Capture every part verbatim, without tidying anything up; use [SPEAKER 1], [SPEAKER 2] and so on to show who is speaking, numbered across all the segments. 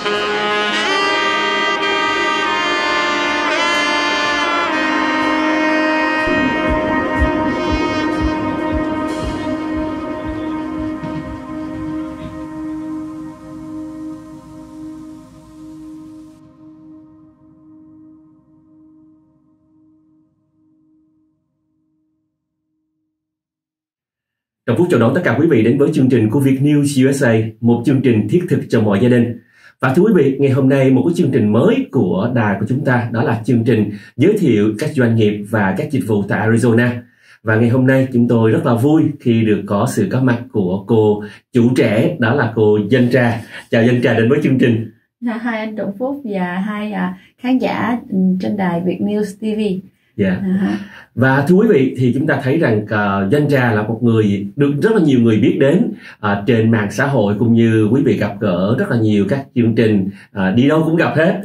[SPEAKER 1] Trọng Phúc chào đón tất cả quý vị đến với chương trình của Vietnews u ét a, một chương trình thiết thực cho mọi gia đình. Và thưa quý vị, ngày hôm nay một cái chương trình mới của đài của chúng ta, đó là chương trình giới thiệu các doanh nghiệp và các dịch vụ tại Arizona. Và ngày hôm nay chúng tôi rất là vui khi được có sự có mặt của cô chủ trẻ, đó là cô Danh Trà. Chào Danh Trà đến với chương trình.
[SPEAKER 2] Hai anh Trọng Phúc và hai khán giả trên đài Vietnews ti vi.
[SPEAKER 1] Dạ. Yeah. Uh-huh. Và thưa quý vị, thì chúng ta thấy rằng uh, Danh Trà là một người được rất là nhiều người biết đến uh, trên mạng xã hội, cũng như quý vị gặp gỡ rất là nhiều các chương trình, uh, đi đâu cũng gặp hết.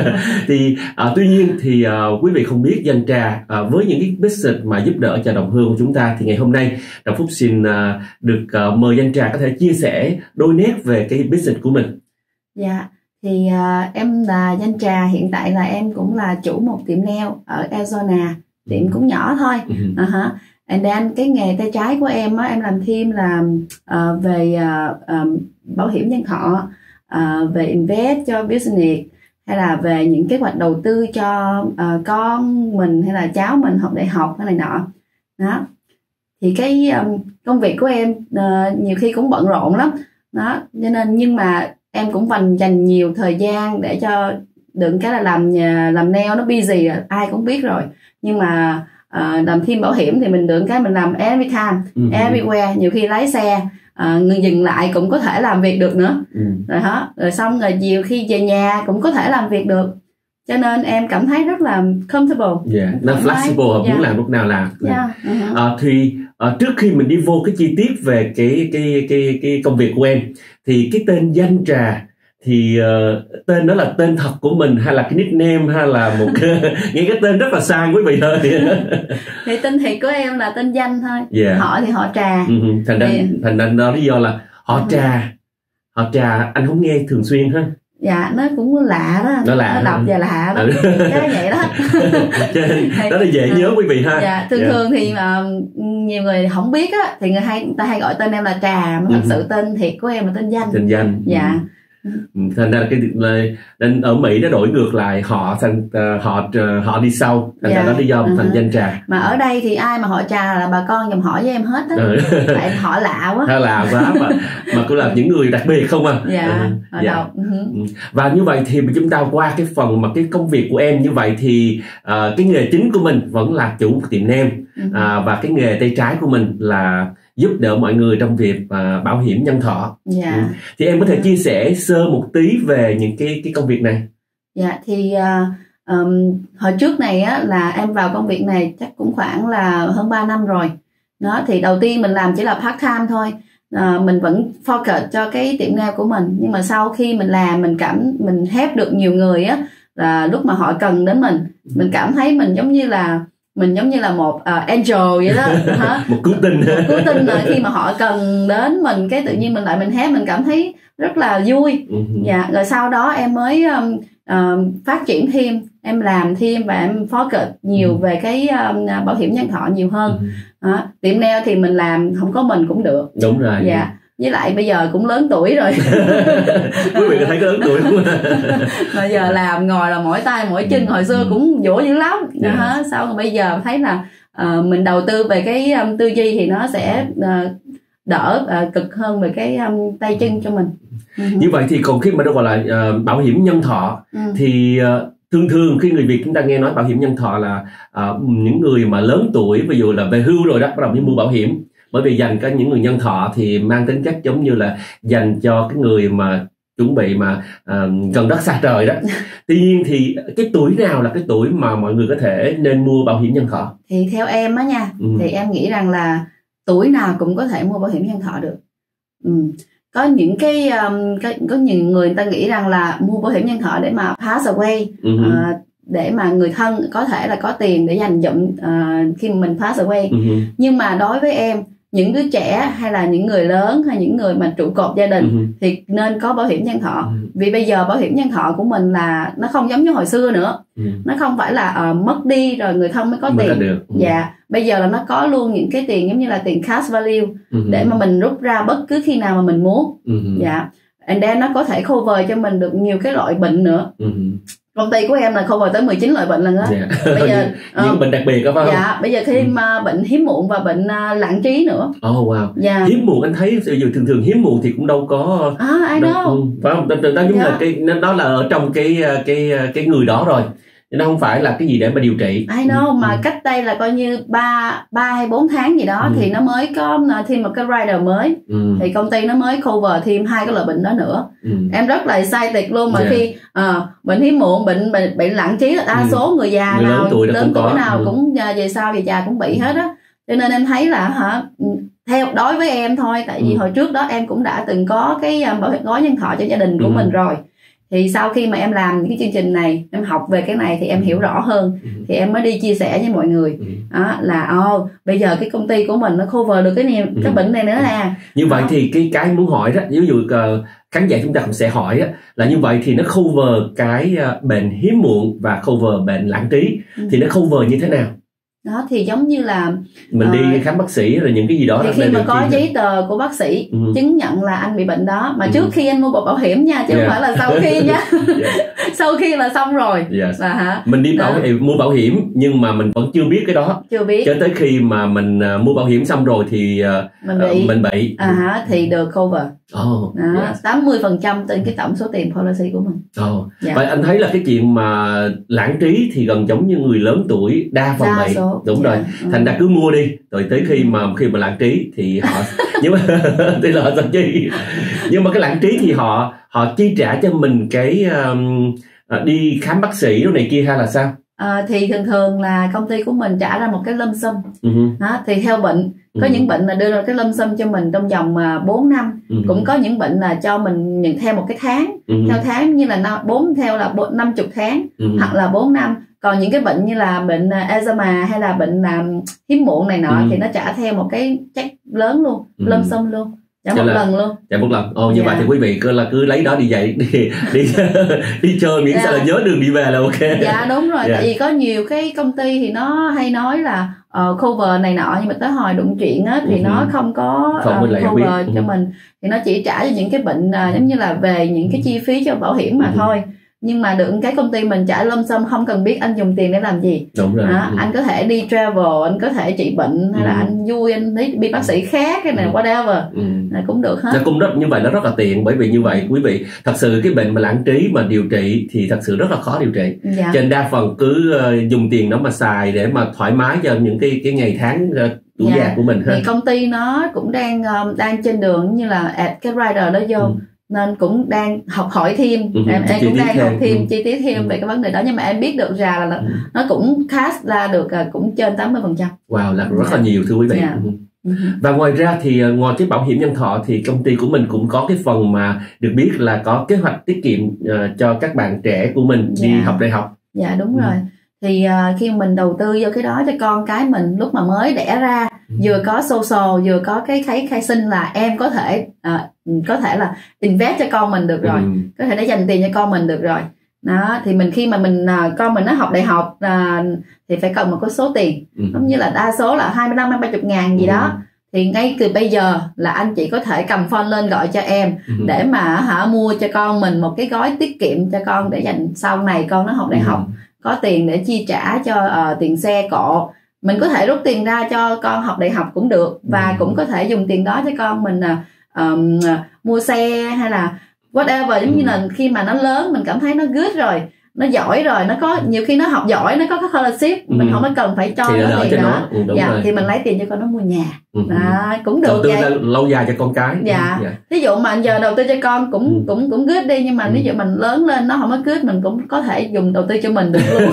[SPEAKER 1] Thì uh, tuy nhiên thì uh, quý vị không biết Danh Trà uh, với những cái business mà giúp đỡ cho đồng hương của chúng ta, thì ngày hôm nay Trọng Phúc xin uh, được uh, mời Danh Trà có thể chia sẻ đôi nét về cái business của mình.
[SPEAKER 2] Dạ. Yeah. Thì uh, em là Danh Trà, hiện tại là em cũng là chủ một tiệm nail ở Arizona, tiệm cũng nhỏ thôi. Uh-huh. And then cái nghề tay trái của em á, em làm thêm là uh, về uh, um, bảo hiểm nhân thọ, uh, về invest cho business, hay là về những kế hoạch đầu tư cho uh, con mình hay là cháu mình học đại học cái này nọ. Đó. Thì cái um, công việc của em uh, nhiều khi cũng bận rộn lắm. Đó, cho nên nhưng mà em cũng dành dành nhiều thời gian để cho đừng cái là làm nhà, làm nail nó busy rồi, ai cũng biết rồi. Nhưng mà uh, làm thêm bảo hiểm thì mình được cái mình làm every time, uh-huh. everywhere. Nhiều khi lái xe uh, người dừng lại cũng có thể làm việc được nữa. Uh-huh. Rồi đó, rồi xong rồi nhiều khi về nhà cũng có thể làm việc được. Cho nên em cảm thấy rất là comfortable.
[SPEAKER 1] Yeah, nó flexible, yeah. Muốn làm lúc nào làm.
[SPEAKER 2] Yeah. Uh-huh.
[SPEAKER 1] Uh, thì uh, trước khi mình đi vô cái chi tiết về cái cái cái cái công việc của em, thì cái tên Danh Trà thì uh, tên đó là tên thật của mình hay là cái nickname, hay là một cái, nghe cái tên rất là sang quý vị ơi.
[SPEAKER 2] Thì tên thiệt của em là tên Danh thôi.
[SPEAKER 1] Yeah.
[SPEAKER 2] Họ thì họ Trà.
[SPEAKER 1] Uh-huh. Thành ra
[SPEAKER 2] thì...
[SPEAKER 1] thành ra đó lý do là họ uh-huh. Trà. Họ Trà anh không nghe thường xuyên ha.
[SPEAKER 2] Dạ, nó cũng lạ đó,
[SPEAKER 1] nó lạ,
[SPEAKER 2] nó đọc và lạ đó. Cái vậy đó.
[SPEAKER 1] Đó là dễ nhớ quý vị ha.
[SPEAKER 2] Dạ, thường yeah. thường thì mà nhiều người không biết á, thì người hay người ta hay gọi tên em là Trà, mà thật sự tên thiệt của em là tên Danh.
[SPEAKER 1] Tên Danh.
[SPEAKER 2] Dạ.
[SPEAKER 1] Thành ra cái nên ở Mỹ nó đổi ngược lại, họ thành uh, họ uh, họ đi sau, thành ra yeah. đó lý do uh-huh. thành Danh Trà.
[SPEAKER 2] Mà ở đây thì ai mà họ Trà là bà con dòng họ với em hết á. Tại họ lạ quá.
[SPEAKER 1] Họ lạ quá mà mà cũng là những người đặc biệt không à.
[SPEAKER 2] Dạ.
[SPEAKER 1] Uh, dạ. Uh-huh. Và như vậy thì chúng ta qua cái phần mà cái công việc của em như vậy thì uh, cái nghề chính của mình vẫn là chủ một tiệm nail, uh-huh. uh, và cái nghề tay trái của mình là giúp đỡ mọi người trong việc uh, bảo hiểm nhân thọ.
[SPEAKER 2] Dạ.
[SPEAKER 1] Ừ. Thì em có thể chia sẻ sơ một tí về những cái cái công việc này.
[SPEAKER 2] Dạ, thì uh, um, hồi trước này á là em vào công việc này chắc cũng khoảng là hơn ba năm rồi. Đó, thì đầu tiên mình làm chỉ là part time thôi. Uh, mình vẫn focus cho cái tiệm nail của mình, nhưng mà sau khi mình làm mình cảm mình help được nhiều người á, là lúc mà họ cần đến mình, mình cảm thấy mình giống như là mình giống như là một uh, angel vậy đó.
[SPEAKER 1] Một cứu tinh.
[SPEAKER 2] Một cứu tinh rồi, khi mà họ cần đến mình cái tự nhiên mình lại mình help, mình cảm thấy rất là vui. Uh-huh. Dạ, rồi sau đó em mới um, uh, phát triển thêm, em làm thêm và em focus nhiều uh-huh. về cái um, bảo hiểm nhân thọ nhiều hơn. Uh-huh. uh, tiệm nail thì mình làm không có mình cũng được.
[SPEAKER 1] Đúng rồi.
[SPEAKER 2] Dạ. Với lại bây giờ cũng lớn tuổi rồi.
[SPEAKER 1] Quý vị có thấy có lớn tuổi không?
[SPEAKER 2] Mà giờ làm ngồi là mỏi tay mỏi chân, hồi xưa cũng vỗ dữ lắm. Yeah. Đó, sau rồi bây giờ thấy là uh, mình đầu tư về cái um, tư duy thì nó sẽ uh, đỡ uh, cực hơn về cái um, tay chân cho mình. Uh-huh.
[SPEAKER 1] Như vậy thì còn khi mà nó gọi là uh, bảo hiểm nhân thọ, uh-huh. thì uh, thường thường khi người Việt chúng ta nghe nói bảo hiểm nhân thọ là uh, những người mà lớn tuổi, ví dụ là về hưu rồi đó, bắt đầu đi mua bảo hiểm. Bởi vì dành cho những người nhân thọ thì mang tính chất giống như là dành cho cái người mà chuẩn bị mà uh, gần đất xa trời đó. Tuy nhiên thì cái tuổi nào là cái tuổi mà mọi người có thể nên mua bảo hiểm nhân thọ?
[SPEAKER 2] Thì theo em á nha, ừ. thì em nghĩ rằng là tuổi nào cũng có thể mua bảo hiểm nhân thọ được. Ừ. Có những cái um, có, có những người, người ta nghĩ rằng là mua bảo hiểm nhân thọ để mà pass away, ừ. uh, để mà người thân có thể là có tiền để dành dụm uh, khi mà mình pass away. Ừ. Nhưng mà đối với em những đứa trẻ hay là những người lớn hay những người mà trụ cột gia đình uh-huh. thì nên có bảo hiểm nhân thọ. Uh-huh. Vì bây giờ bảo hiểm nhân thọ của mình là nó không giống như hồi xưa nữa. Uh-huh. Nó không phải là uh, mất đi rồi người thân mới có mới tiền. Được. Uh-huh. Dạ, bây giờ là nó có luôn những cái tiền giống như là tiền cash value uh-huh. để mà mình rút ra bất cứ khi nào mà mình muốn. Uh-huh. Dạ. And then nó có thể cover cho mình được nhiều cái loại bệnh nữa. Uh-huh. Công ty của em là cover tới mười chín loại bệnh lần á. Yeah. Bây giờ
[SPEAKER 1] những uh, bệnh đặc biệt đó phải không?
[SPEAKER 2] Dạ, bây giờ thêm uh, bệnh hiếm muộn và bệnh uh, lãng trí nữa.
[SPEAKER 1] Oh wow. Yeah. Hiếm muộn anh thấy thường thường hiếm muộn thì cũng đâu có.
[SPEAKER 2] À, ai đâu.
[SPEAKER 1] đâu phải không? Đó giống yeah. là cái đó là ở trong cái cái cái người đó rồi. Nó không phải là cái gì để mà điều trị.
[SPEAKER 2] I know, mà ừ. cách đây là coi như ba ba hay bốn tháng gì đó ừ. thì nó mới có thêm một cái rider mới. Ừ. Thì công ty nó mới cover thêm hai cái loại bệnh đó nữa. Ừ. Em rất là excited luôn mà yeah. khi uh, bệnh hiếm muộn, bệnh bệnh bệnh lãng trí là đa ừ. số người già người nào lớn tuổi, lớn tuổi nào ừ. cũng về sau về già cũng bị ừ. hết á. Cho nên em thấy là hả, theo đối với em thôi, tại vì ừ. hồi trước đó em cũng đã từng có cái bảo hiểm gói nhân thọ cho gia đình của ừ. mình rồi. Thì sau khi mà em làm những cái chương trình này, em học về cái này thì em hiểu rõ hơn, ừ. thì em mới đi chia sẻ với mọi người ừ. đó, là oh, bây giờ cái công ty của mình nó cover được cái này, ừ. cái bệnh này nữa nè.
[SPEAKER 1] Như vậy đó. Thì cái cái muốn hỏi đó, ví dụ uh, khán giả chúng ta cũng sẽ hỏi á, là như vậy thì nó cover cái uh, bệnh hiếm muộn và cover bệnh lãng trí ừ. thì nó cover như thế nào?
[SPEAKER 2] Đó thì giống như là
[SPEAKER 1] mình đi uh, khám bác sĩ rồi những cái gì đó
[SPEAKER 2] thì khi mà có giấy tờ của bác sĩ uh-huh. chứng nhận là anh bị bệnh đó mà uh-huh. trước khi anh mua bảo hiểm nha, chứ yeah. không phải là sau khi nha. yeah. Sau khi là xong rồi yes. là hả
[SPEAKER 1] mình đi bảo hiểm, mua bảo hiểm nhưng mà mình vẫn chưa biết cái đó,
[SPEAKER 2] chưa biết
[SPEAKER 1] cho tới khi mà mình uh, mua bảo hiểm xong rồi thì uh,
[SPEAKER 2] mình bị,
[SPEAKER 1] uh, mình bị
[SPEAKER 2] à hả thì được cover.
[SPEAKER 1] Oh,
[SPEAKER 2] đó, yes. tám mươi phần trăm trên cái tổng số tiền policy của mình.
[SPEAKER 1] Oh. Yeah. Vậy anh thấy là cái chuyện mà lãng trí thì gần giống như người lớn tuổi đa phần bị. Đúng yeah. rồi. Thành ra cứ mua đi, rồi tới khi mà khi mà lãng trí thì họ nhưng mà thì là họ sẽ chi. Nhưng mà cái lãng trí thì họ họ chi trả cho mình cái um, đi khám bác sĩ lúc này kia hay là sao?
[SPEAKER 2] À, thì thường thường là công ty của mình trả ra một cái lump sum. Uh-huh. đó, thì theo bệnh có uh-huh. những bệnh là đưa ra cái lump sum cho mình trong vòng bốn năm, uh-huh. cũng có những bệnh là cho mình nhận theo một cái tháng, uh-huh. theo tháng như là bốn theo là năm mươi tháng, uh-huh. hoặc là bốn năm. Còn những cái bệnh như là bệnh eczema hay là bệnh làm hiếm muộn này nọ uh-huh. thì nó trả theo một cái check lớn luôn, uh-huh. lump sum luôn. Trả một là, lần luôn.
[SPEAKER 1] Trả một lần. Ồ, như
[SPEAKER 2] dạ.
[SPEAKER 1] vậy thì quý vị cứ là cứ lấy đó đi dạy đi đi đi chơi miễn dạ. sao là nhớ đường đi về là ok.
[SPEAKER 2] Dạ đúng rồi, dạ. tại vì có nhiều cái công ty thì nó hay nói là uh, cover này nọ, nhưng mà tới hồi đụng chuyện á thì uh-huh. nó không có không uh, cover uh-huh. cho mình, thì nó chỉ trả cho những cái bệnh uh, giống như là về những cái chi phí cho bảo hiểm mà uh-huh. thôi. Nhưng mà được cái công ty mình trả lump sum, không cần biết anh dùng tiền để làm gì.
[SPEAKER 1] Đúng rồi.
[SPEAKER 2] À, ừ. Anh có thể đi travel, anh có thể trị bệnh hay ừ. là anh vui, anh đi bác sĩ khác cái này ừ. whatever ừ. là cũng được hết.
[SPEAKER 1] Nó cũng rất như vậy, nó rất là tiện, bởi vì như vậy quý vị thật sự cái bệnh mà lãng trí mà điều trị thì thật sự rất là khó điều trị. Dạ. Cho nên đa phần cứ uh, dùng tiền đó mà xài để mà thoải mái cho những cái cái ngày tháng uh, tuổi
[SPEAKER 2] dạ.
[SPEAKER 1] già của mình.
[SPEAKER 2] Thì công ty nó cũng đang um, đang trên đường như là add cái rider đó vô. Ừ. Nên cũng đang học hỏi thêm, ừ, em, em cũng đang thêm. học thêm ừ. chi tiết thêm ừ. về cái vấn đề đó, nhưng mà em biết được ra là ừ. nó cũng cast ra được cũng trên tám mươi phần trăm.
[SPEAKER 1] Wow, là rất là nhiều thưa quý vị. Yeah. Ừ. Và ngoài ra thì ngoài cái bảo hiểm nhân thọ thì công ty của mình cũng có cái phần mà được biết là có kế hoạch tiết kiệm uh, cho các bạn trẻ của mình đi yeah. học đại học.
[SPEAKER 2] Dạ đúng ừ. rồi. Thì uh, khi mình đầu tư vô cái đó cho con cái mình lúc mà mới đẻ ra, ừ. vừa có social vừa có cái khai khai sinh là em có thể uh, có thể là invest cho con mình được rồi, ừ. có thể để dành tiền cho con mình được rồi. Đó thì mình khi mà mình uh, con mình nó học đại học uh, thì phải cần một cái số tiền, ừ. giống như là đa số là hai mươi lăm hay ba mươi ngàn gì ừ. đó. Thì ngay từ bây giờ là anh chị có thể cầm phone lên gọi cho em ừ. để mà hả mua cho con mình một cái gói tiết kiệm cho con để dành sau này con nó học đại học, ừ. có tiền để chi trả cho uh, tiền xe cộ. Mình có thể rút tiền ra cho con học đại học cũng được, và ừ. cũng có thể dùng tiền đó cho con mình uh, um, uh, mua xe hay là whatever, giống ừ. như là khi mà nó lớn mình cảm thấy nó good rồi, nó giỏi rồi, nó có nhiều khi nó học giỏi, nó có cái scholarship, ừ. mình không có cần phải cho thì nó tiền đó, ừ, dạ, thì mình lấy tiền cho con nó mua nhà, ừ. đó, cũng được.
[SPEAKER 1] Đầu tư vậy lâu dài cho con cái.
[SPEAKER 2] Dạ. dạ. Ví dụ mà giờ đầu tư cho con cũng ừ. cũng cũng good đi, nhưng mà ừ. ví dụ mình lớn lên nó không có good, mình cũng có thể dùng đầu tư cho mình được luôn.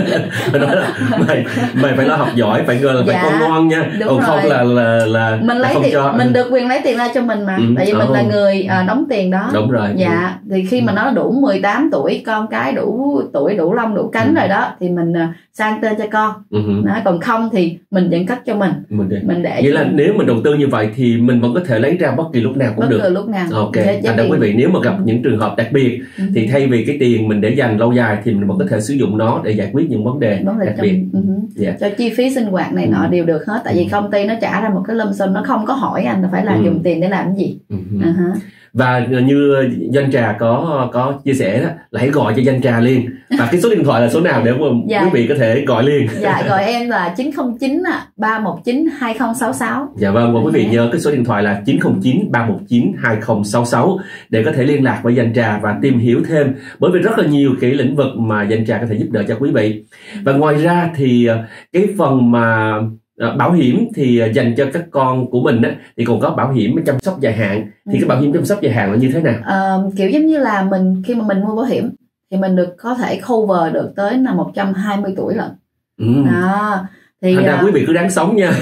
[SPEAKER 1] Nói là mày mày phải lo học giỏi, phải gọi là phải dạ. con ngoan nha. Còn không là là là
[SPEAKER 2] mình lấy tiền, cho... mình được quyền lấy tiền ra cho mình mà, ừ. tại vì mình oh. là người à, đóng tiền đó.
[SPEAKER 1] Đúng rồi.
[SPEAKER 2] Dạ. Ừ. Thì khi mà nó đủ mười tám tuổi, con cái đủ tuổi, đủ lông đủ cánh ừ. rồi đó, thì mình uh, sang tên cho con. Ừ. Đó, còn không thì mình vẫn cất cho mình.
[SPEAKER 1] Mình để,
[SPEAKER 2] mình để
[SPEAKER 1] nghĩa là nếu mình đầu tư như vậy thì mình vẫn có thể lấy ra bất kỳ lúc nào cũng
[SPEAKER 2] bất
[SPEAKER 1] được.
[SPEAKER 2] Bất kỳ lúc nào.
[SPEAKER 1] Ok. Thành ra quý vị nếu mà gặp những trường hợp đặc biệt uh-huh. thì thay vì cái tiền mình để dành lâu dài thì mình vẫn có thể sử dụng nó để giải quyết những vấn đề,
[SPEAKER 2] vấn đề
[SPEAKER 1] đặc
[SPEAKER 2] trong,
[SPEAKER 1] biệt.
[SPEAKER 2] Uh-huh. Yeah. Cho chi phí sinh hoạt này uh-huh. nọ đều được hết. Tại vì công ty nó trả ra một cái lump sum, nó không có hỏi anh là phải là uh-huh. dùng tiền để làm cái gì. Uh-huh. Uh-huh.
[SPEAKER 1] Và như Danh Trà có có chia sẻ đó, là hãy gọi cho Danh Trà liền. Và cái số điện thoại là số nào để mà dạ. quý vị có thể gọi liền?
[SPEAKER 2] Dạ, gọi em là chín không chín ba một chín hai không sáu sáu.
[SPEAKER 1] Dạ vâng, và quý vị nhớ cái số điện thoại là chín không chín ba một chín hai không sáu sáu để có thể liên lạc với Danh Trà và tìm hiểu thêm, bởi vì rất là nhiều cái lĩnh vực mà Danh Trà có thể giúp đỡ cho quý vị. Và ngoài ra thì cái phần mà bảo hiểm thì dành cho các con của mình á, thì còn có bảo hiểm chăm sóc dài hạn. Thì ừ. cái bảo hiểm chăm sóc dài hạn là như thế nào?
[SPEAKER 2] À, kiểu giống như là mình khi mà mình mua bảo hiểm thì mình được có thể cover được tới là một trăm hai mươi tuổi lận.
[SPEAKER 1] Ừ.
[SPEAKER 2] Đó. Thì
[SPEAKER 1] thành ra quý vị cứ đáng sống nha.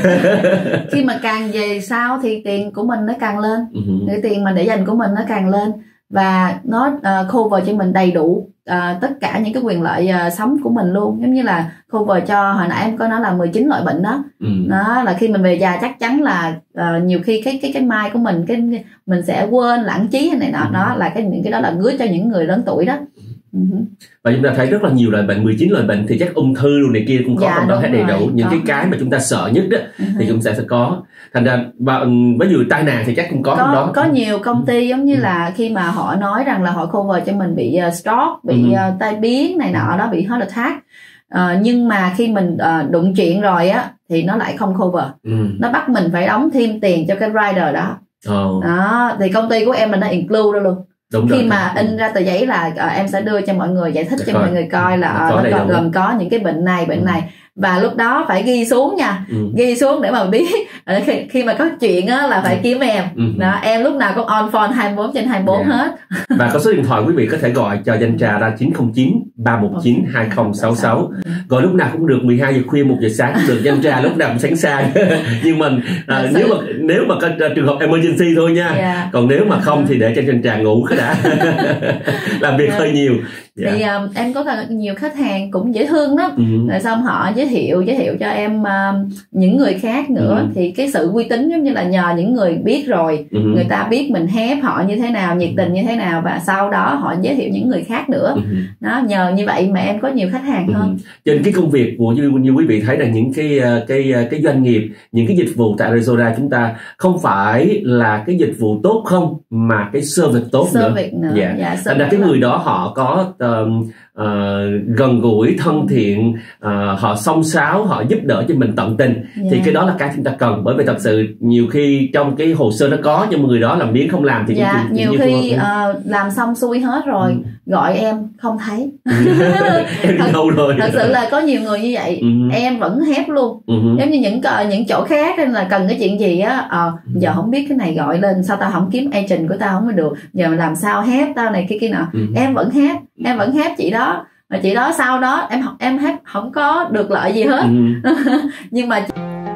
[SPEAKER 2] Khi mà càng về sau thì tiền của mình nó càng lên,
[SPEAKER 1] ừ.
[SPEAKER 2] cái tiền mà để dành của mình nó càng lên, và nó uh, cover cho mình đầy đủ uh, tất cả những cái quyền lợi uh, sống của mình luôn. Giống như là cover cho, hồi nãy em có nói là mười chín loại bệnh đó.
[SPEAKER 1] ừ.
[SPEAKER 2] Đó là khi mình về già chắc chắn là uh, nhiều khi cái cái cái mai của mình, cái mình sẽ quên lãng trí hay này nọ. ừ. Đó là cái những cái đó là gửi cho những người lớn tuổi đó. Uh-huh.
[SPEAKER 1] Và chúng ta thấy rất là nhiều loại bệnh, mười chín loại bệnh thì chắc ung thư luôn này kia cũng có
[SPEAKER 2] dạ,
[SPEAKER 1] trong đó hết đầy đủ. Những
[SPEAKER 2] có.
[SPEAKER 1] cái cái mà chúng ta sợ nhất đó uh-huh. thì chúng ta sẽ có. Thành ra và ví dụ tai nạn thì chắc cũng có, có trong đó.
[SPEAKER 2] Có nhiều công ty giống như uh-huh. là khi mà họ nói rằng là họ cover cho mình bị uh, stroke, bị uh-huh. uh, tai biến này nọ đó, bị heart attack. Uh, nhưng mà khi mình uh, đụng chuyện rồi á thì nó lại không cover. uh-huh. Nó bắt mình phải đóng thêm tiền cho cái rider đó.
[SPEAKER 1] oh.
[SPEAKER 2] Đó thì công ty của em mình đã include đó luôn.
[SPEAKER 1] Đúng
[SPEAKER 2] khi
[SPEAKER 1] rồi.
[SPEAKER 2] mà in ra tờ giấy là uh, em sẽ đưa cho mọi người, giải thích
[SPEAKER 1] Để
[SPEAKER 2] cho
[SPEAKER 1] coi.
[SPEAKER 2] mọi người coi là uh, nó còn gồm có những cái bệnh này bệnh ừ. này, và lúc đó phải ghi xuống nha. ừ. Ghi xuống để mà biết khi, khi mà có chuyện á là phải kiếm em. ừ. Đó, em lúc nào cũng on phone hai mươi bốn trên hai mươi bốn. yeah. hết.
[SPEAKER 1] Và có số điện thoại quý vị có thể gọi cho Danh Trà ra chín không chín ba một chín hai không sáu sáu. Gọi lúc nào cũng được, mười hai giờ khuya, một giờ sáng cũng được. Danh Trà lúc nào cũng sẵn sàng. Nhưng mình à, nếu mà nếu mà có trường hợp emergency thôi nha. yeah. Còn nếu mà không thì để cho Danh Trà ngủ cái đã. Làm việc yeah. hơi nhiều.
[SPEAKER 2] yeah. Thì um, em có nhiều khách hàng cũng dễ thương lắm. ừ. Rồi xong họ giới thiệu giới thiệu cho em uh, những người khác nữa. ừ. Thì cái sự uy tín giống như là nhờ những người biết rồi, ừ. người ta biết mình help họ như thế nào, nhiệt tình như thế nào, và sau đó họ giới thiệu những người khác nữa. ừ. Đó, nhờ như vậy mà em có nhiều khách hàng hơn. ừ.
[SPEAKER 1] Trên cái công việc của như, như quý vị thấy là những cái cái cái doanh nghiệp, những cái dịch vụ tại Arizona chúng ta không phải là cái dịch vụ tốt không, mà cái service tốt
[SPEAKER 2] service
[SPEAKER 1] nữa.
[SPEAKER 2] nữa.
[SPEAKER 1] Dạ.
[SPEAKER 2] Dạ,
[SPEAKER 1] thành ra cái người đó họ có uh, uh, gần gũi, thân thiện, uh, họ xông xáo, họ giúp đỡ cho mình tận tình. yeah. Thì cái đó là cái chúng ta cần, bởi vì thật sự nhiều khi trong cái hồ sơ nó có, nhưng mà người đó làm biến không làm thì
[SPEAKER 2] dạ,
[SPEAKER 1] cũng,
[SPEAKER 2] nhiều khi uh, làm xong xuôi hết rồi. ừ. Gọi em không thấy.
[SPEAKER 1] Em đi đâu rồi?
[SPEAKER 2] Thật sự là có nhiều người như vậy. ừ. Em vẫn help luôn. ừ. Giống như những những chỗ khác nên là cần cái chuyện gì á, à, giờ không biết cái này gọi lên sao tao không kiếm agent của tao không có được, giờ làm sao help tao này kia kia nọ. ừ. Em vẫn help, em vẫn help chị đó. Mà chị đó sau đó em em help không có được lợi gì hết. ừ. Nhưng mà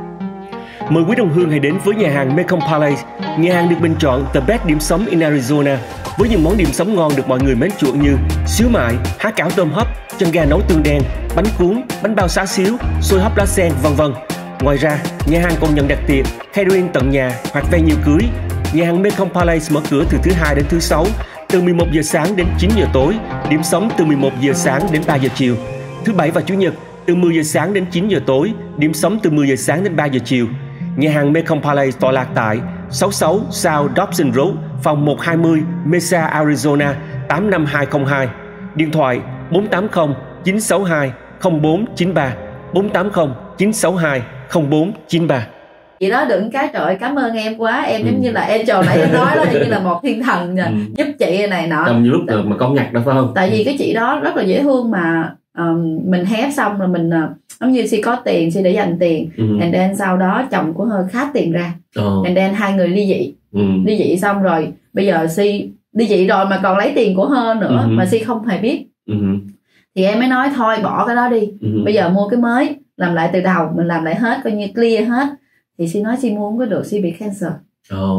[SPEAKER 1] mời quý đồng hương hãy đến với nhà hàng Mekong Palace. Nhà hàng được bình chọn the best điểm sống in Arizona, với những món điểm sống ngon được mọi người mến chuộng như xíu mại, há cảo tôm hấp, chân gà nấu tương đen, bánh cuốn, bánh bao xá xíu, xôi hấp lá sen, vân vân. Ngoài ra, nhà hàng còn nhận đặt tiệc, catering tận nhà hoặc venue cưới. Nhà hàng Mekong Palace mở cửa từ thứ hai đến thứ sáu, từ mười một giờ sáng đến chín giờ tối, điểm sống từ mười một giờ sáng đến ba giờ chiều. Thứ bảy và chủ nhật từ mười giờ sáng đến chín giờ tối, điểm sống từ mười giờ sáng đến ba giờ chiều. Nhà hàng Mekong Palace tọa lạc tại sáu mươi sáu South Dobson Road, phòng một hai mươi, Mesa, Arizona tám năm hai không hai. Điện thoại bốn tám không chín sáu hai không bốn chín ba, bốn tám không chín sáu hai không bốn chín ba.
[SPEAKER 2] Chị đó đừng cái trời cảm ơn em quá, em ừ. giống như là Angel nãy em nói đó, như là một thiên thần ừ. giúp chị này nọ.
[SPEAKER 1] Trong lúc T- mà con nhặt đó phải không?
[SPEAKER 2] Tại vì cái chị đó rất là dễ thương mà um, mình help xong rồi mình uh, giống như si có tiền, si để dành tiền, ừ. and then sau đó chồng của hơi khá tiền ra, oh. and then hai người ly dị, ừ. ly dị xong rồi bây giờ si ly dị rồi mà còn lấy tiền của hơn nữa, ừ. mà si không hề biết, ừ. thì em mới nói thôi bỏ cái đó đi, ừ. bây giờ mua cái mới, làm lại từ đầu, mình làm lại hết coi như clear hết. Thì si nói si mua không có được, si bị cancer.
[SPEAKER 1] Oh.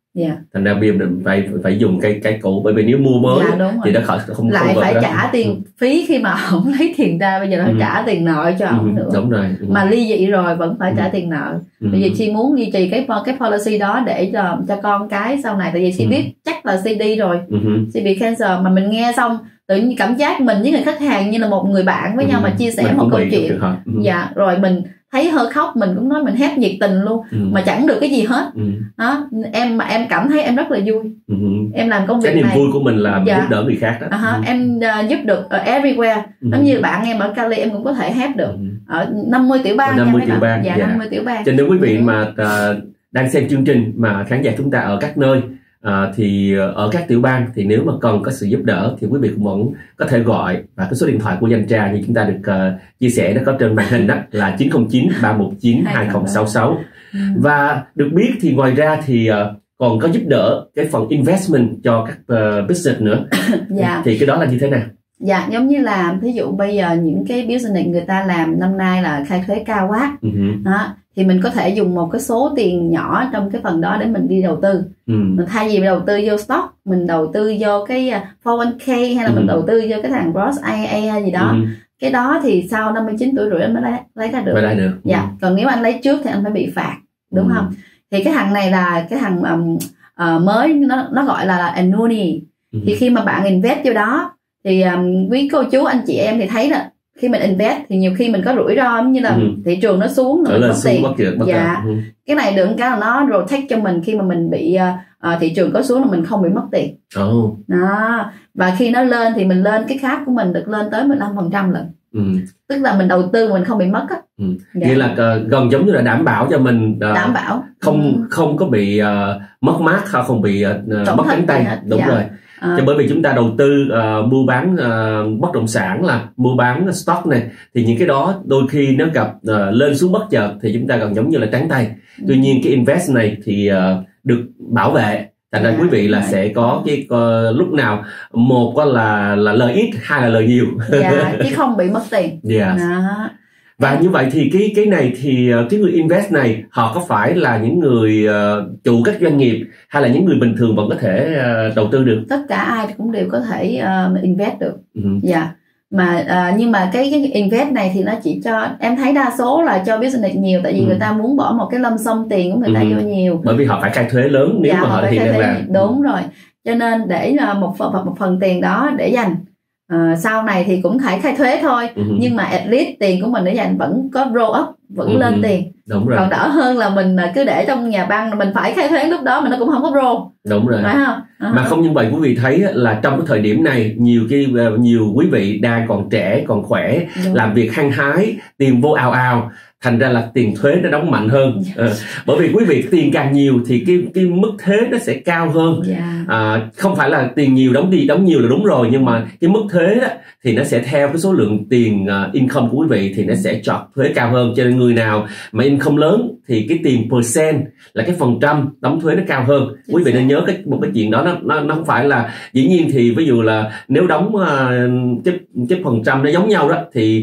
[SPEAKER 2] Yeah.
[SPEAKER 1] Thành ra bây giờ phải phải dùng cây cây cũ, bởi vì nếu mua mới
[SPEAKER 2] dạ,
[SPEAKER 1] thì nó không không
[SPEAKER 2] lại
[SPEAKER 1] không
[SPEAKER 2] phải
[SPEAKER 1] đó.
[SPEAKER 2] trả tiền ừ. phí khi mà ổng lấy tiền ra, bây giờ nó phải ừ. trả tiền nợ cho ổng ừ. nữa.
[SPEAKER 1] Đúng rồi. Ừ.
[SPEAKER 2] Mà ly dị rồi vẫn phải ừ. trả tiền nợ. Ừ. Bây giờ Chi muốn duy trì cái cái policy đó để cho cho con cái sau này, tại vì Chi ừ. biết chắc là Chi đi rồi, ừ. Chi bị cancer, mà mình nghe xong tự nhiên cảm giác mình với người khách hàng như là một người bạn với ừ. nhau mà chia sẻ mình một câu chuyện. Ừ. Dạ, rồi mình thấy hơi khóc, mình cũng nói mình hát nhiệt tình luôn, ừ. mà chẳng được cái gì hết. Ừ. Đó, em mà em cảm thấy em rất là vui. Ừ. Em làm công việc
[SPEAKER 1] cái
[SPEAKER 2] này,
[SPEAKER 1] niềm vui của mình là dạ. giúp đỡ người khác đó.
[SPEAKER 2] Uh-huh. Ừ. Em uh, giúp được uh, everywhere. Ừ. Giống như bạn em ở Cali em cũng có thể hát được. Ừ. Ở năm mươi tiểu bang.
[SPEAKER 1] năm mươi tiểu bang.
[SPEAKER 2] Dạ, dạ. năm mươi tiểu bang.
[SPEAKER 1] Cho nên quý vị ừ. mà uh, đang xem chương trình mà khán giả chúng ta ở các nơi, À, thì ở các tiểu bang thì nếu mà cần có sự giúp đỡ thì quý vị cũng vẫn có thể gọi, và cái số điện thoại của Danh Trà như chúng ta được uh, chia sẻ nó có trên màn hình đó là chín không chín ba một chín hai không sáu sáu. ừ. Và được biết thì ngoài ra thì uh, còn có giúp đỡ cái phần investment cho các uh, business nữa. Dạ. Thì cái đó là như thế nào?
[SPEAKER 2] Dạ, giống như là ví dụ bây giờ những cái business người ta làm năm nay là khai thuế cao quá, uh-huh. đó, thì mình có thể dùng một cái số tiền nhỏ trong cái phần đó để mình đi đầu tư. Ừ. Mình thay vì đầu tư vô stock, mình đầu tư vô cái four oh one k hay là ừ. mình đầu tư vô cái thằng Roth I R A gì đó. Ừ. Cái đó thì sau năm mươi chín tuổi rưỡi anh mới lấy, lấy ra được.
[SPEAKER 1] Mới lấy được.
[SPEAKER 2] Dạ. Ừ. Còn nếu anh lấy trước thì anh phải bị phạt, đúng ừ. không? Thì cái thằng này là cái thằng um, uh, mới, nó nó gọi là annuity. Ừ. Thì khi mà bạn invest vô đó thì um, quý cô chú anh chị em thì thấy là khi mình invest thì nhiều khi mình có rủi ro, giống như là ừ. thị trường nó xuống nữa, mất tiền. Bất kỳ, bất dạ. ừ. Cái này được cái là nó rotate cho mình, khi mà mình bị uh, thị trường có xuống là mình không bị mất tiền. Oh. Đó. Và khi nó lên thì mình lên cái khác của mình được lên tới mười lăm phần trăm lần. Ừ. Tức là mình đầu tư mình không bị mất á.
[SPEAKER 1] Ừ. Dạ. Vậy là uh, gần giống như là đảm bảo cho mình uh,
[SPEAKER 2] đảm bảo
[SPEAKER 1] không ừ. không có bị uh, mất mát, không bị uh, mất cánh tay. Đúng dạ. rồi. À. Cho bởi vì chúng ta đầu tư uh, mua bán uh, bất động sản, là mua bán stock này, thì những cái đó đôi khi nó gặp uh, lên xuống bất chợt thì chúng ta gần giống như là trắng tay. Ừ. Tuy nhiên cái invest này thì uh, được bảo vệ, thành ra yeah, quý vị là right. sẽ có cái uh, lúc nào một là là lời ít, hai là lời nhiều.
[SPEAKER 2] Dạ, yeah, chứ không bị mất tiền.
[SPEAKER 1] Dạ. Yeah.
[SPEAKER 2] Đó.
[SPEAKER 1] Và như vậy thì cái cái này thì cái người invest này họ có phải là những người uh, chủ các doanh nghiệp hay là những người bình thường vẫn có thể uh, đầu tư được?
[SPEAKER 2] Tất cả ai cũng đều có thể uh, invest được.
[SPEAKER 1] Uh-huh.
[SPEAKER 2] Dạ. Mà uh, nhưng mà cái, cái invest này thì nó chỉ cho, em thấy đa số là cho business nhiều, tại vì uh-huh. người ta muốn bỏ một cái lâm sâm tiền của người ta uh-huh. vô nhiều.
[SPEAKER 1] Bởi vì họ phải khai thuế lớn nếu dạ, mà họ hiện đang làm.
[SPEAKER 2] Đúng rồi. Cho nên để một phần một phần tiền đó để dành. À, sau này thì cũng phải khai thuế thôi, uh-huh. nhưng mà at least tiền của mình để dành vẫn có roll up, vẫn uh-huh. lên tiền.
[SPEAKER 1] Đúng rồi.
[SPEAKER 2] Còn đỡ hơn là mình cứ để trong nhà băng, mình phải khai thuế lúc đó mà nó cũng không có roll.
[SPEAKER 1] Đúng rồi.
[SPEAKER 2] Phải không? Uh-huh.
[SPEAKER 1] Mà không như vậy, quý vị thấy là trong cái thời điểm này nhiều cái nhiều quý vị đang còn trẻ, còn khỏe, đúng. Làm việc hăng hái, tiền vô ào ào, thành ra là tiền thuế nó đóng mạnh hơn. Yeah. À, bởi vì quý vị tiền càng nhiều thì cái cái mức thuế nó sẽ cao hơn. Yeah. À, không phải là tiền nhiều đóng đi đóng nhiều là đúng rồi, nhưng mà cái mức thuế đó thì nó sẽ theo cái số lượng tiền uh, income của quý vị thì nó sẽ chọt thuế cao hơn. Cho nên người nào mà income lớn thì cái tiền percent là cái phần trăm đóng thuế nó cao hơn. Chính quý vị nên nhớ cái một cái chuyện đó, nó nó nó không phải là dĩ nhiên thì ví dụ là nếu đóng uh, cái cái phần trăm nó giống nhau đó thì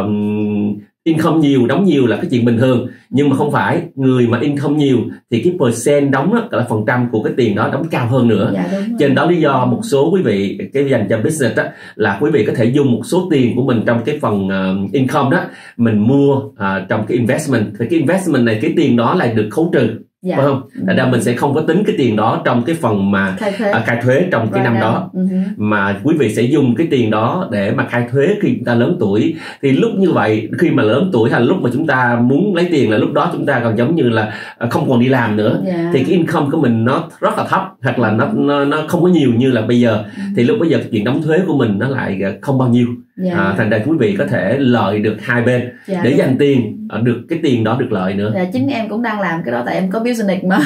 [SPEAKER 1] um, income nhiều đóng nhiều là cái chuyện bình thường, nhưng mà không phải, người mà income nhiều thì cái percent đóng đó, là phần trăm của cái tiền đó đóng cao hơn nữa.
[SPEAKER 2] Dạ,
[SPEAKER 1] cho nên đó lý do một số quý vị cái dành cho business đó, là quý vị có thể dùng một số tiền của mình trong cái phần uh, income đó mình mua uh, trong cái investment, thì cái investment này cái tiền đó lại được khấu trừ. Dạ. Phải không? Tại ra mình sẽ không có tính cái tiền đó trong cái phần mà khai thuế, à, khai thuế trong cái right năm đó, uh-huh. mà quý vị sẽ dùng cái tiền đó để mà khai thuế khi chúng ta lớn tuổi. Thì lúc như vậy, khi mà lớn tuổi hay là lúc mà chúng ta muốn lấy tiền là lúc đó chúng ta còn giống như là không còn đi làm nữa. Yeah. Thì cái income của mình nó rất là thấp, hoặc là nó nó, nó không có nhiều như là bây giờ. Uh-huh. Thì lúc bây giờ cái chuyện đóng thuế của mình nó lại không bao nhiêu. Yeah. À, thành ra quý vị có thể lợi được hai bên. Yeah, để dành rồi. Tiền, được cái tiền đó được lợi nữa.
[SPEAKER 2] Dạ, chính em cũng đang làm cái đó, tại em có business mà.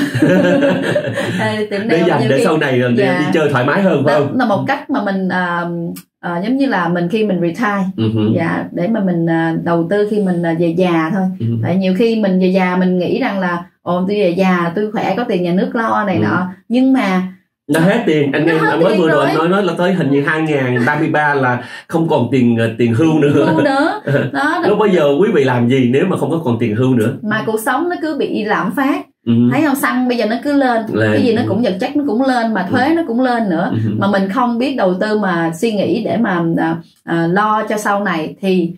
[SPEAKER 1] Để dành để khi... sau này rồi dạ. đi chơi thoải mái hơn, phải không?
[SPEAKER 2] Là một cách mà mình uh, uh, giống như là mình khi mình retire, uh-huh. dạ, để mà mình uh, đầu tư khi mình uh, về già thôi. Uh-huh. Tại nhiều khi mình về già mình nghĩ rằng là ồ tôi về già tôi khỏe, có tiền nhà nước lo này uh-huh. nọ, nhưng mà
[SPEAKER 1] nó hết tiền. Anh em mới vừa rồi nói nói là tới hình như hai nghìn ba mươi ba là không còn tiền tiền hưu nữa.
[SPEAKER 2] Hưu nữa. Đó,
[SPEAKER 1] lúc bây giờ quý vị làm gì nếu mà không có còn tiền hưu nữa?
[SPEAKER 2] Mà cuộc sống nó cứ bị lạm phát.
[SPEAKER 1] uh-huh.
[SPEAKER 2] Thấy không, xăng bây giờ nó cứ lên, lên. Cái gì nó cũng vật chất nó cũng lên, mà thuế uh-huh. nó cũng lên nữa, uh-huh. mà mình không biết đầu tư mà suy nghĩ để mà uh, uh, lo cho sau này, thì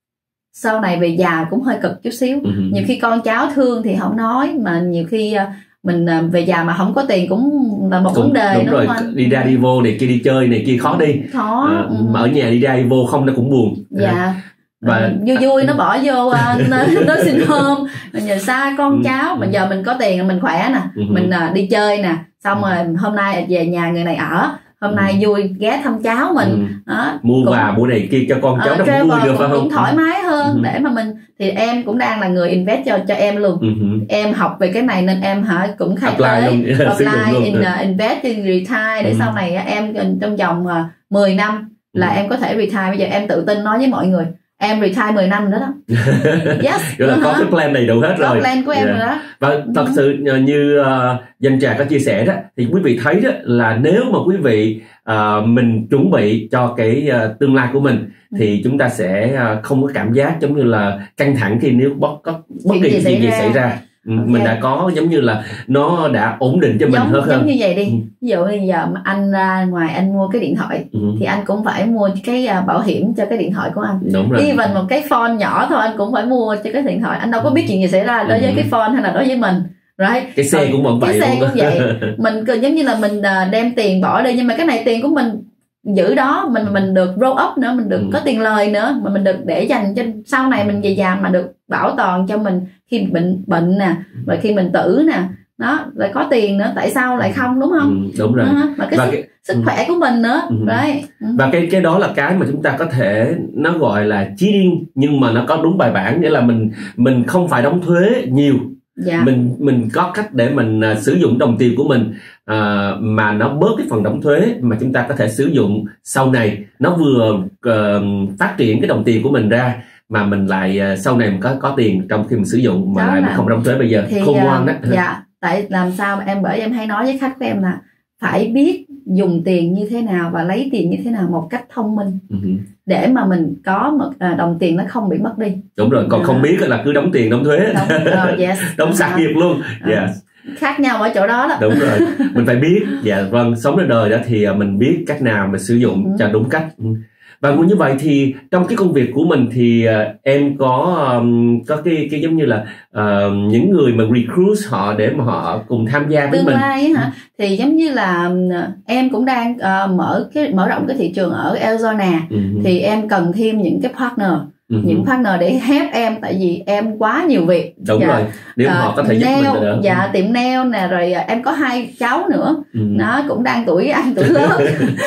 [SPEAKER 2] sau này về già cũng hơi cực chút xíu. uh-huh. Nhiều khi con cháu thương thì không nói, mà nhiều khi uh, mình uh, về già mà không có tiền cũng là một cũng, vấn đề.
[SPEAKER 1] Đúng
[SPEAKER 2] đúng
[SPEAKER 1] rồi,
[SPEAKER 2] không?
[SPEAKER 1] Đi ra đi vô này kia, đi chơi này kia khó đi,
[SPEAKER 2] khó.
[SPEAKER 1] À, ừ. Mà ở nhà đi ra đi vô không nó cũng buồn.
[SPEAKER 2] Dạ. Và vui vui nó bỏ vô uh, nó, nó xin hôm nhờ xa con ừ. cháu. Bây giờ mình có tiền mình khỏe nè, ừ. mình uh, đi chơi nè, xong rồi hôm nay về nhà người này ở, hôm nay vui ghé thăm cháu mình, ừ. đó,
[SPEAKER 1] mua quà mua này kia cho con cháu, uh, nó cũng vui được, phải không?
[SPEAKER 2] Cũng thoải mái hơn. ừ. Để mà mình thì em cũng đang là người invest cho cho em luôn. ừ. Em học về cái này nên em hả cũng khai tới apply in, uh, invest in retire để ừ. sau này em trong vòng uh, mười năm là ừ. em có thể retire. Bây giờ em tự tin nói với mọi người em retire mười năm nữa đó. Yes.
[SPEAKER 1] Rồi là có cái plan đầy đủ hết rồi.
[SPEAKER 2] Có plan của em yeah. rồi đó.
[SPEAKER 1] Và thật ừ. sự như uh, Danh Trà có chia sẻ đó, thì quý vị thấy đó là nếu mà quý vị uh, mình chuẩn bị cho cái uh, tương lai của mình, ừ. thì chúng ta sẽ uh, không có cảm giác giống như là căng thẳng khi nếu bất có bất kỳ chuyện gì, gì xảy ra. Okay. Mình đã có giống như là nó đã ổn định cho mình
[SPEAKER 2] giống,
[SPEAKER 1] hơn
[SPEAKER 2] giống
[SPEAKER 1] hơn.
[SPEAKER 2] như vậy đi. ừ. Ví dụ bây giờ mà anh ra ngoài anh mua cái điện thoại, ừ. thì anh cũng phải mua cái uh, bảo hiểm cho cái điện thoại của anh.
[SPEAKER 1] Đúng rồi.
[SPEAKER 2] Even một cái phone nhỏ thôi anh cũng phải mua cho cái điện thoại. Anh đâu có biết chuyện gì xảy ra đối với ừ. cái phone hay là đối với mình. Right.
[SPEAKER 1] Cái xe cũng vẫn vậy.
[SPEAKER 2] Cái xe cũng vậy. Mình giống như là mình uh, đem tiền bỏ đi, nhưng mà cái này tiền của mình giữ đó, mình mình được roll up nữa, mình được ừ. có tiền lời nữa, mà mình được để dành cho sau này mình về già mà được bảo toàn cho mình khi bệnh bệnh nè, và khi mình tử nè, đó lại có tiền nữa, tại sao lại không, đúng không?
[SPEAKER 1] Ừ, đúng rồi.
[SPEAKER 2] Đó, mà cái
[SPEAKER 1] và
[SPEAKER 2] sức,
[SPEAKER 1] cái,
[SPEAKER 2] sức khỏe của mình nữa.
[SPEAKER 1] ừ.
[SPEAKER 2] Đấy. Ừ.
[SPEAKER 1] Và cái cái đó là cái mà chúng ta có thể nó gọi là cheating, nhưng mà nó có đúng bài bản, nghĩa là mình mình không phải đóng thuế nhiều. Dạ. mình mình có cách để mình uh, sử dụng đồng tiền của mình uh, mà nó bớt cái phần đóng thuế, mà chúng ta có thể sử dụng sau này, nó vừa uh, phát triển cái đồng tiền của mình ra, mà mình lại uh, sau này mình có có tiền trong khi mình sử dụng mà đó lại là, mình không đóng thuế bây giờ. Khôn uh, ngoan đó.
[SPEAKER 2] Dạ, tại làm sao em bởi em hay nói với khách của em là phải biết dùng tiền như thế nào và lấy tiền như thế nào một cách thông minh, uh-huh. để mà mình có một à, đồng tiền nó không bị mất đi.
[SPEAKER 1] Đúng rồi, còn à. không biết là cứ đóng tiền đóng thuế,
[SPEAKER 2] đóng, uh, yes.
[SPEAKER 1] đóng sạc nghiệp luôn.
[SPEAKER 2] uh, yes. Khác nhau ở chỗ đó đó.
[SPEAKER 1] Đúng rồi, mình phải biết. Dạ vâng, sống đời đời đó thì mình biết cách nào mình sử dụng uh-huh. cho đúng cách. Và như vậy thì trong cái công việc của mình thì uh, em có um, có cái cái giống như là uh, những người mà recruit họ để mà họ cùng tham gia với
[SPEAKER 2] tương
[SPEAKER 1] mình.
[SPEAKER 2] Tương lai hả? Thì giống như là em cũng đang uh, mở cái mở rộng cái thị trường ở Arizona, uh-huh. thì em cần thêm những cái partner. Uh-huh. Những partner để help em, tại vì em quá nhiều việc.
[SPEAKER 1] Đúng dạ. rồi, nếu uh, họ có thể giúp nail, mình được.
[SPEAKER 2] Dạ, tiệm nail nè, rồi uh, em có hai cháu nữa, uh-huh. nó cũng đang tuổi ăn tuổi lớn.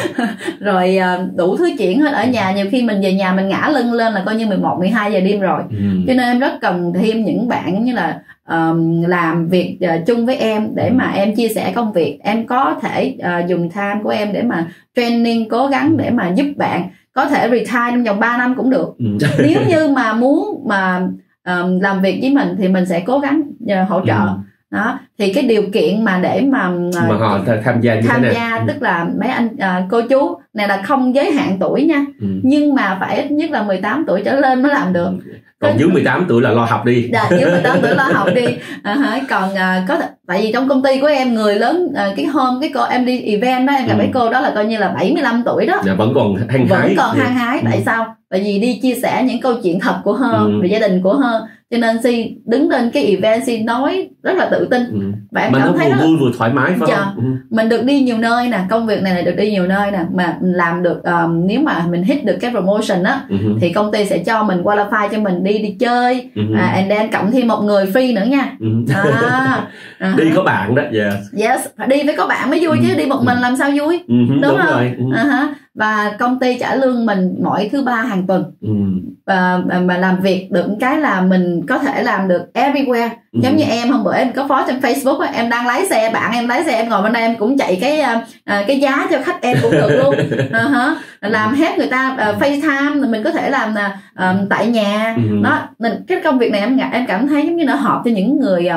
[SPEAKER 2] Rồi uh, đủ thứ chuyện hết ở nhà, nhiều khi mình về nhà mình ngã lưng lên là coi như mười một, mười hai giờ đêm rồi. Uh-huh. Cho nên em rất cần thêm những bạn giống như là um, làm việc uh, chung với em để mà em chia sẻ công việc. Em có thể uh, dùng time của em để mà training, cố gắng để mà giúp bạn có thể retire trong vòng ba năm cũng được. ừ. Nếu như mà muốn mà um, làm việc với mình thì mình sẽ cố gắng uh, hỗ trợ. ừ. Đó, thì cái điều kiện mà để mà, uh,
[SPEAKER 1] mà họ tham gia như
[SPEAKER 2] tham
[SPEAKER 1] thế
[SPEAKER 2] gia
[SPEAKER 1] này.
[SPEAKER 2] Tức là mấy anh uh, cô chú này là không giới hạn tuổi nha, ừ. nhưng mà phải ít nhất là mười tám tuổi trở lên mới làm được.
[SPEAKER 1] Còn dưới mười tám tuổi là lo học đi.
[SPEAKER 2] Dạ, dưới mười tám tuổi lo học đi. À, còn uh, có tại vì trong công ty của em người lớn uh, cái hôm cái cô em đi event đó em gặp ừ. mấy cô đó là coi như là bảy mươi lăm tuổi đó.
[SPEAKER 1] Dạ, vẫn còn hăng hái.
[SPEAKER 2] Vẫn còn hăng hái. Tại ừ. sao? Tại vì đi chia sẻ những câu chuyện thật của Hơ, ừ. về gia đình của Hơ, cho nên Si đứng lên cái event Si nói rất là tự tin. ừ. Và em
[SPEAKER 1] mà
[SPEAKER 2] cảm
[SPEAKER 1] nó
[SPEAKER 2] thấy
[SPEAKER 1] vừa vui vừa thoải mái phải
[SPEAKER 2] dạ,
[SPEAKER 1] không? Ừ.
[SPEAKER 2] Mình được đi nhiều nơi nè, công việc này là được đi nhiều nơi nè, mà mình làm được um, nếu mà mình hit được cái promotion á, ừ. thì công ty sẽ cho mình qualify cho mình đi đi chơi, ừ. à, and then cộng thêm một người free nữa nha. ừ. à, à,
[SPEAKER 1] đi có bạn đó. Yes.
[SPEAKER 2] Yes, phải đi với có bạn mới vui, ừ. chứ đi một mình làm sao vui.
[SPEAKER 1] ừ.
[SPEAKER 2] Đúng,
[SPEAKER 1] đúng
[SPEAKER 2] không?
[SPEAKER 1] Rồi. Ừ.
[SPEAKER 2] À, và công ty trả lương mình mỗi thứ ba hàng tuần. ừ. và mà làm việc được cái là mình có thể làm được everywhere. ừ. Giống như em hôm bữa em có phó trên Facebook á, em đang lái xe, bạn em lái xe, em ngồi bên đây em cũng chạy cái uh, cái giá cho khách em cũng được luôn. uh-huh. Làm hết người ta uh, FaceTime, mình có thể làm uh, tại nhà. ừ. Nó mình cái công việc này em em cảm thấy giống như nó hợp cho những người um,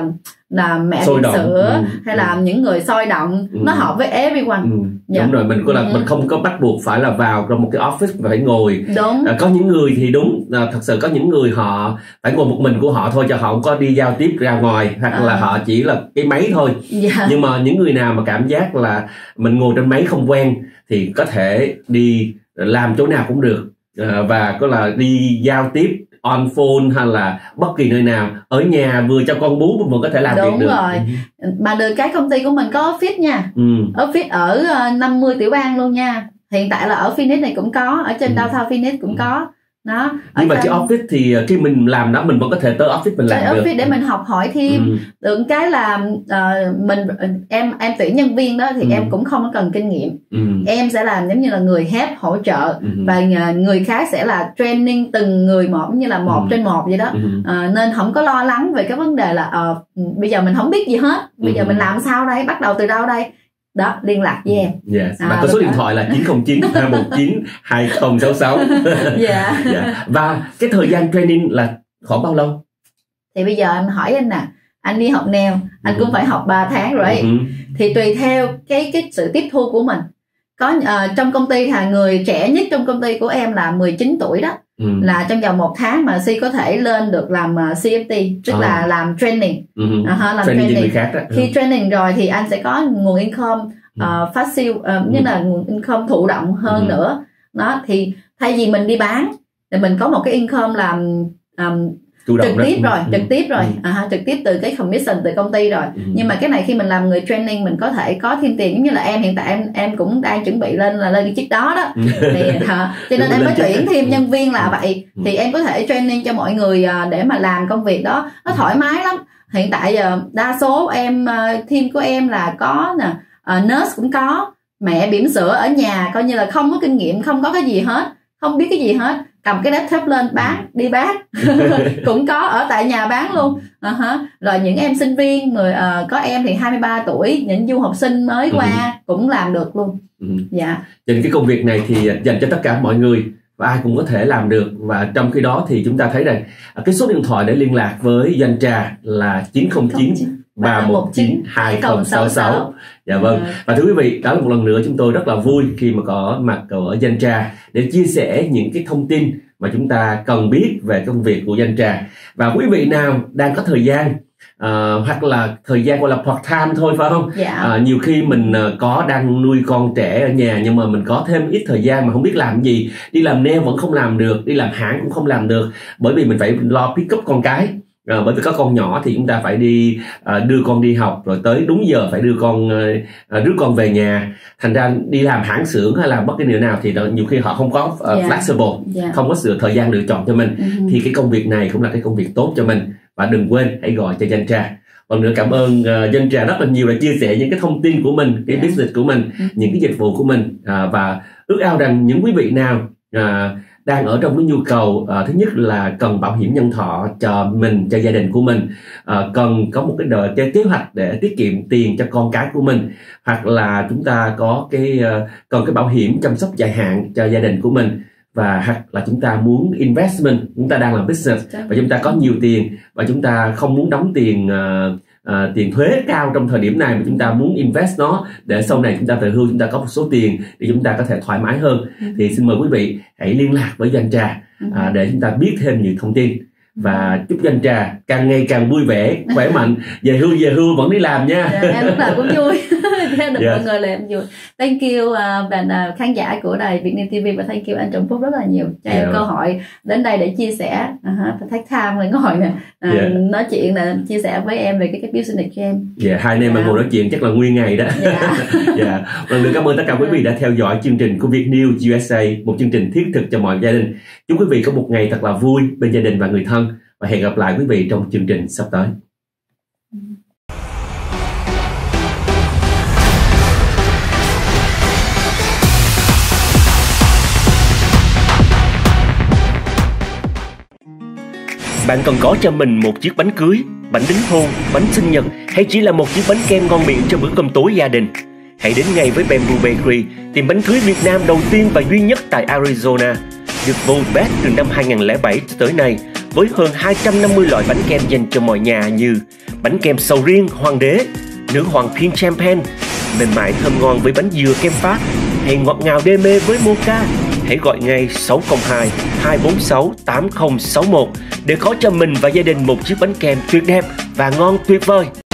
[SPEAKER 2] là mẹ
[SPEAKER 1] Sôi
[SPEAKER 2] bỉm
[SPEAKER 1] động.
[SPEAKER 2] sữa
[SPEAKER 1] Ừ.
[SPEAKER 2] hay là những người sôi động,
[SPEAKER 1] Ừ.
[SPEAKER 2] nó hợp với everyone.
[SPEAKER 1] Ừ.
[SPEAKER 2] Dạ.
[SPEAKER 1] Đúng rồi, mình có là
[SPEAKER 2] Ừ.
[SPEAKER 1] mình không có bắt buộc phải là vào trong một cái office và phải ngồi.
[SPEAKER 2] Đúng.
[SPEAKER 1] À, có những người thì đúng, à, thật sự có những người họ phải ngồi một mình của họ thôi, cho họ không có đi giao tiếp ra ngoài, hoặc
[SPEAKER 2] À.
[SPEAKER 1] là họ chỉ là cái máy thôi.
[SPEAKER 2] Dạ.
[SPEAKER 1] Nhưng mà những người nào mà cảm giác là mình ngồi trên máy không quen thì có thể đi làm chỗ nào cũng được, à, và có là đi giao tiếp on phone hay là bất kỳ nơi nào, ở nhà vừa cho con bú mình vẫn có thể làm
[SPEAKER 2] Đúng
[SPEAKER 1] việc được.
[SPEAKER 2] rồi. Mà được cái công ty của mình có office nha.
[SPEAKER 1] Ừ.
[SPEAKER 2] Office ở uh, năm mươi tiểu bang luôn nha. Hiện tại là ở Phoenix này cũng có, ở trên
[SPEAKER 1] Ừ.
[SPEAKER 2] downtown Phoenix cũng có. Đó.
[SPEAKER 1] Nhưng mà
[SPEAKER 2] trong...
[SPEAKER 1] cái office thì khi mình làm đó mình vẫn có thể tới office mình làm
[SPEAKER 2] tới
[SPEAKER 1] được.
[SPEAKER 2] office để mình học hỏi thêm.
[SPEAKER 1] Ừ.
[SPEAKER 2] Được cái là uh, mình em em tuyển nhân viên đó thì
[SPEAKER 1] Ừ.
[SPEAKER 2] em cũng không có cần kinh nghiệm.
[SPEAKER 1] Ừ.
[SPEAKER 2] Em sẽ làm giống như là người help hỗ trợ,
[SPEAKER 1] Ừ.
[SPEAKER 2] và người khác sẽ là training từng người một, như là một
[SPEAKER 1] Ừ.
[SPEAKER 2] trên một vậy đó.
[SPEAKER 1] Ừ.
[SPEAKER 2] À, nên không có lo lắng về cái vấn đề là uh, bây giờ mình không biết gì hết, bây
[SPEAKER 1] Ừ.
[SPEAKER 2] giờ mình làm sao đây, bắt đầu từ đâu đây. Đó, liên lạc với em.
[SPEAKER 1] Yes.
[SPEAKER 2] À,
[SPEAKER 1] Và có số
[SPEAKER 2] đúng
[SPEAKER 1] điện
[SPEAKER 2] rồi.
[SPEAKER 1] thoại là chín không chín hai một chín hai không sáu sáu.
[SPEAKER 2] Dạ.
[SPEAKER 1] Dạ. Và cái thời gian training là khoảng bao lâu?
[SPEAKER 2] Thì bây giờ em hỏi anh nè, anh đi học nail anh
[SPEAKER 1] Ừ.
[SPEAKER 2] cũng phải học ba tháng rồi.
[SPEAKER 1] Ừ.
[SPEAKER 2] Thì tùy theo cái cái sự tiếp thu của mình. Có uh, trong công ty là người trẻ nhất trong công ty của em là mười chín tuổi đó.
[SPEAKER 1] Ừ.
[SPEAKER 2] Là trong vòng một tháng mà Si có thể lên được làm uh, xê ép tê, tức
[SPEAKER 1] À.
[SPEAKER 2] là làm training.
[SPEAKER 1] Ừ.
[SPEAKER 2] Uh-huh, làm
[SPEAKER 1] Training cho người
[SPEAKER 2] training.
[SPEAKER 1] khác đó.
[SPEAKER 2] Khi training rồi thì anh sẽ có nguồn income uh, phát siêu, uh,
[SPEAKER 1] Ừ.
[SPEAKER 2] như là nguồn income thụ động hơn
[SPEAKER 1] Ừ.
[SPEAKER 2] nữa. Đó thì thay vì mình đi bán thì mình có một cái income làm um,
[SPEAKER 1] Chủ động
[SPEAKER 2] trực
[SPEAKER 1] đó.
[SPEAKER 2] tiếp rồi,
[SPEAKER 1] Ừ.
[SPEAKER 2] trực tiếp rồi,
[SPEAKER 1] Ừ.
[SPEAKER 2] à, trực tiếp từ cái commission từ công ty rồi.
[SPEAKER 1] Ừ.
[SPEAKER 2] Nhưng mà cái này khi mình làm người training mình có thể có thêm tiền, giống như là em hiện tại em em cũng đang chuẩn bị lên là lên cái chiếc đó đó. Thì à, cho nên em mới tuyển thêm nhân viên là vậy.
[SPEAKER 1] Ừ.
[SPEAKER 2] Thì em có thể training cho mọi người à, để mà làm công việc đó nó thoải mái lắm. Hiện tại giờ đa số em uh, team của em là có nè, uh, nurse cũng có, mẹ bỉm sữa ở nhà coi như là không có kinh nghiệm, không có cái gì hết, không biết cái gì hết, cầm cái laptop lên bán, đi bán cũng có, ở tại nhà bán luôn. Uh-huh. Rồi những em sinh viên, người uh, có em thì hai mươi ba tuổi, những du học sinh mới qua uh-huh. cũng làm được luôn.
[SPEAKER 1] Uh-huh.
[SPEAKER 2] Dạ.
[SPEAKER 1] Trên cái công việc này thì dành cho tất cả mọi người và ai cũng có thể làm được. Và trong khi đó thì chúng ta thấy rằng cái số điện thoại để liên lạc với Danh Trà là chín không chín ba một chín hai không sáu sáu. Dạ vâng. Và thưa quý vị, đó là một lần nữa chúng tôi rất là vui khi mà có mặt ở Danh Trà để chia sẻ những cái thông tin mà chúng ta cần biết về công việc của Danh Trà. Và quý vị nào đang có thời gian uh, hoặc là thời gian gọi là part time thôi phải không?
[SPEAKER 2] Dạ.
[SPEAKER 1] Uh, nhiều khi mình uh, có đang nuôi con trẻ ở nhà nhưng mà mình có thêm ít thời gian mà không biết làm gì, đi làm nail vẫn không làm được, đi làm hãng cũng không làm được, bởi vì mình phải lo pick up con cái. À, bởi vì có con nhỏ thì chúng ta phải đi à, đưa con đi học, rồi tới đúng giờ phải đưa con à, rước con về nhà. Thành ra đi làm hãng xưởng hay làm bất kỳ điều nào thì nhiều khi họ không có uh,
[SPEAKER 2] yeah.
[SPEAKER 1] flexible, yeah. không có sự thời gian lựa chọn cho mình. Uh-huh. Thì cái công việc này cũng là cái công việc tốt cho mình. Và đừng quên hãy gọi cho Danh Trà. Còn nữa cảm ơn uh, Danh Trà rất là nhiều đã chia sẻ những cái thông tin của mình, cái yeah. business của mình, uh-huh. những cái dịch vụ của mình, à, và ước ao rằng những quý vị nào à, đang ở trong cái nhu cầu à, thứ nhất là cần bảo hiểm nhân thọ cho mình, cho gia đình của mình, à, cần có một cái đợi cái kế hoạch để tiết kiệm tiền cho con cái của mình, hoặc là chúng ta có cái uh, cần cái bảo hiểm chăm sóc dài hạn cho gia đình của mình, và hoặc là chúng ta muốn investment, chúng ta đang làm business và chúng ta có nhiều tiền và chúng ta không muốn đóng tiền uh, À, tiền thuế cao trong thời điểm này mà chúng ta muốn invest nó để sau này chúng ta về hưu chúng ta có một số tiền để chúng ta có thể thoải mái hơn. Ừ. Thì xin mời quý vị hãy liên lạc với Danh Trà à, để chúng ta biết thêm nhiều thông tin, và chúc Danh Trà càng ngày càng vui vẻ, khỏe mạnh, về hưu về hưu vẫn đi làm nha.
[SPEAKER 2] Dạ, em lúc nào cũng vui được
[SPEAKER 1] yes.
[SPEAKER 2] mọi người là em vui. Thank you uh, bạn uh, khán giả của đài Vietnam ti vi, và thank you anh Trọng Phúc rất là nhiều cho yeah. em cơ hội đến đây để chia sẻ, uh-huh, take time để ngồi nè, uh, yeah. nói chuyện nè, chia sẻ với em về cái cái business của em.
[SPEAKER 1] Dạ, yeah, hai anh em yeah. mà ngồi nói chuyện chắc là nguyên ngày đó. Dạ. Yeah. yeah. Lần nữa cảm ơn tất cả quý vị đã theo dõi chương trình của Vietnews u ét a, một chương trình thiết thực cho mọi gia đình. Chúc quý vị có một ngày thật là vui bên gia đình và người thân, và hẹn gặp lại quý vị trong chương trình sắp tới. Bạn cần có cho mình một chiếc bánh cưới, bánh đính hôn, bánh sinh nhật, hay chỉ là một chiếc bánh kem ngon miệng cho bữa cơm tối gia đình? Hãy đến ngay với Bamboo Bakery, tiệm bánh cưới Việt Nam đầu tiên và duy nhất tại Arizona. Được vote best từ năm hai không không bảy tới nay, với hơn hai trăm năm mươi loại bánh kem dành cho mọi nhà như bánh kem sầu riêng Hoàng đế, nữ hoàng Pink Champagne, mềm mại thơm ngon với bánh dừa kem Pháp, hay ngọt ngào đê mê với mocha. Hãy gọi ngay sáu không hai hai bốn sáu tám không sáu một để có cho mình và gia đình một chiếc bánh kem tuyệt đẹp và ngon tuyệt vời.